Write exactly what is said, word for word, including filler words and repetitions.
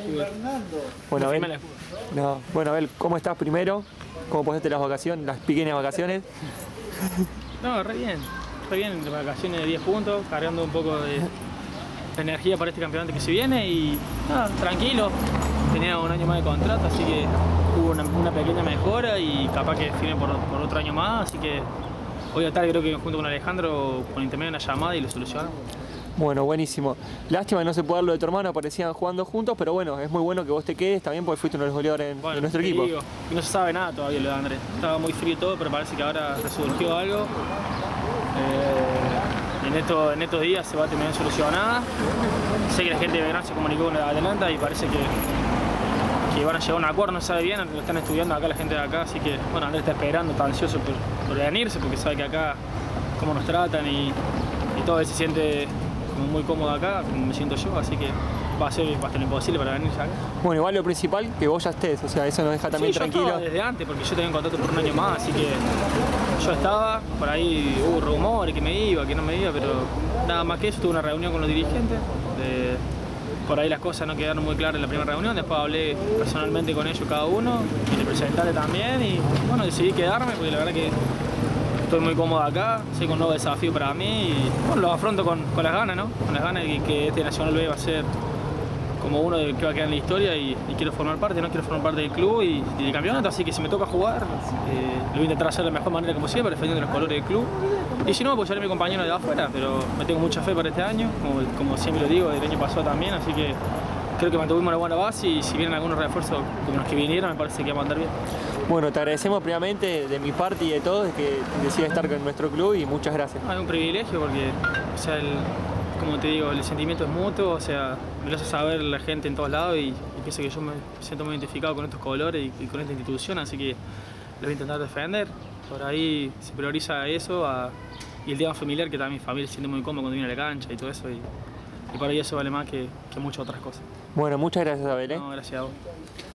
Bueno, Abel, no, bueno, Abel, ¿cómo estás primero? ¿Cómo pasaste las vacaciones, las pequeñas vacaciones? No, re bien, re bien, de vacaciones de diez puntos, cargando un poco de energía para este campeonato que se viene y nada, tranquilo. Tenía un año más de contrato, así que hubo una, una pequeña mejora y capaz que firme por, por otro año más, así que hoy a tarde creo que junto con Alejandro con intermedio una llamada y lo solucionamos. Bueno, buenísimo. Lástima que no se puede dar lo de tu hermano, parecían jugando juntos, pero bueno, es muy bueno que vos te quedes también porque fuiste uno de los goleadores en, bueno, de nuestro te equipo. Digo, no se sabe nada todavía lo de Andrés. Estaba muy frío todo, pero parece que ahora resurgió algo. Eh, en, esto, en estos días se va a terminar de solucionar. Sé que la gente de Belgrano se comunicó con la Atlanta y parece que, que van a llegar a un acuerdo, no sabe bien, lo están estudiando acá la gente de acá, así que bueno, Andrés está esperando, está ansioso por, por venirse porque sabe que acá cómo nos tratan y, y todo, él se siente como muy cómodo acá, como me siento yo, así que va a ser hasta lo imposible para venirse acá. Bueno, igual lo principal, que vos ya estés, o sea, eso nos deja también sí, tranquilo. Yo estaba desde antes, porque yo tenía un contrato por un año más, así que yo estaba, por ahí hubo rumores que me iba, que no me iba, pero nada más que eso, tuve una reunión con los dirigentes, de, por ahí las cosas no quedaron muy claras en la primera reunión, después hablé personalmente con ellos cada uno, y el representante también, y bueno, decidí quedarme, porque la verdad que estoy muy cómodo acá, sé que un nuevo desafío para mí y bueno, lo afronto con, con las ganas, ¿no? Con las ganas de que este Nacional B va a ser como uno de que va a quedar en la historia y, y quiero formar parte, ¿no? Quiero formar parte del club y, y del campeonato, así que si me toca jugar, eh, lo voy a intentar hacer de la mejor manera como siempre, defendiendo los colores del club. Y si no, apoyaré a mi compañero de afuera, pero me tengo mucha fe para este año, como, como siempre lo digo, el año pasado también, así que creo que mantuvimos una buena base y si vienen algunos refuerzos como los que vinieron, me parece que vamos a andar bien. Bueno, te agradecemos primeramente de mi parte y de todos que decidas estar con nuestro club y muchas gracias. Es un privilegio porque, o sea, el, como te digo, el sentimiento es mutuo, o sea, me lo hace saber la gente en todos lados y, y pienso que yo me siento muy identificado con estos colores y, y con esta institución, así que lo voy a intentar defender. Por ahí se prioriza eso a, y el tema familiar, que también mi familia se siente muy cómodo cuando viene a la cancha y todo eso, y, y para ahí eso vale más que, que muchas otras cosas. Bueno, muchas gracias, Abel. ¿eh? No, gracias a vos.